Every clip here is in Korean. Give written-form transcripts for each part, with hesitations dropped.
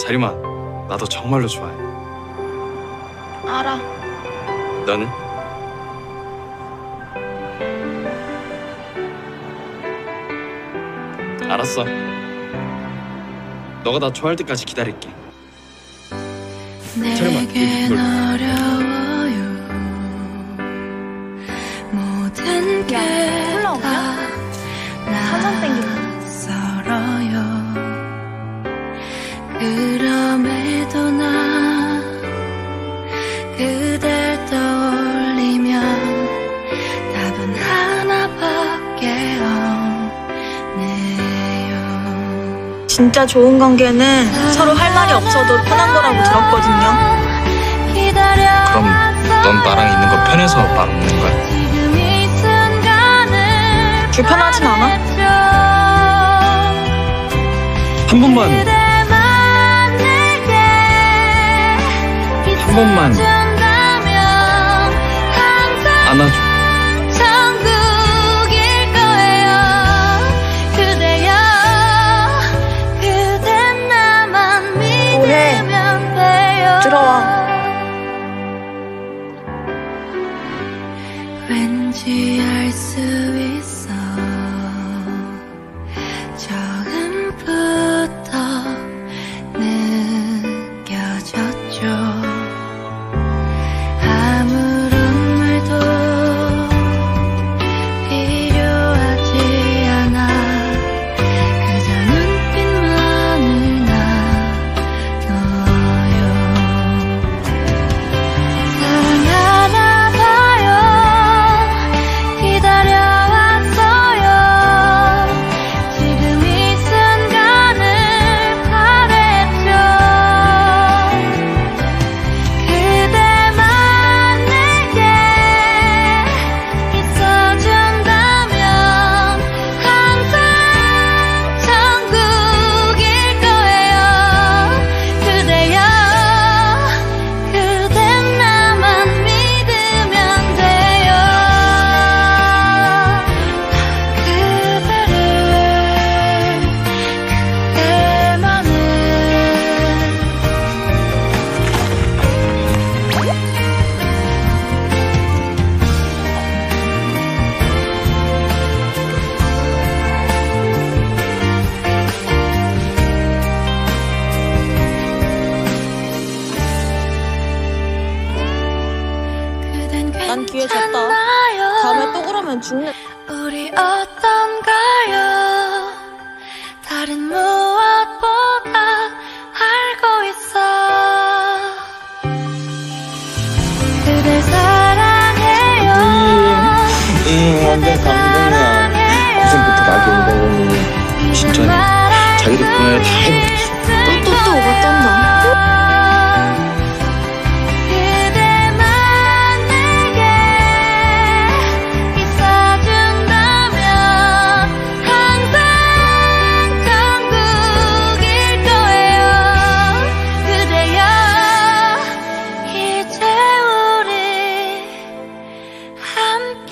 자림아, 나도 정말로 좋아해. 알아. 너는? 알았어. 너가 나 좋아할 때까지 기다릴게. 자림아, 물. 야, 콜라 없냐? 한잔 땡기네. 그럼에도 나 그댈 떠올리면 답은 하나밖에 없네요. 진짜 좋은 관계는 서로 할 말이 없어도 편한 거라고 들었거든요. 그럼 넌 나랑 있는 거 편해서 말 없는 거야? 불편하진 않아? 한 번만 안아줘. 천국일 거예요. 그대여 그댄 나만 믿으면 돼요. 들어와. 왠지 알 수 있어. 처음부터 느껴졌죠. 아무런 말도 필요하지 않아. 그저 눈빛만을 나눠요. 사랑하나 봐요. 기다려왔어요. 지금 이 순간을 바랬죠. 그대만 내게 있어준다면 항상 천국일 거예요. 그대여 그댄 나만 믿으면 돼요. 그대를 그대만을 난 기회 줬다. 다음에 또 그러면 죽는. 우리 어떤가요? 다른 무엇보다 알고 있어. 그댈 사랑해요. 완전 감동이야. 고생부터 나게 온 거니. 진짜네. 자기 덕분에 다 해먹겠어. 또 오가 떤다. 그대만 내게 있어준다면 항상 천국일 거예요. 그대여 이제 우리 함께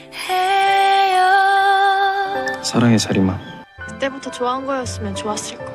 해요. 사랑해, 자림아. 그때부터 좋아한 거였으면 좋았을 거야.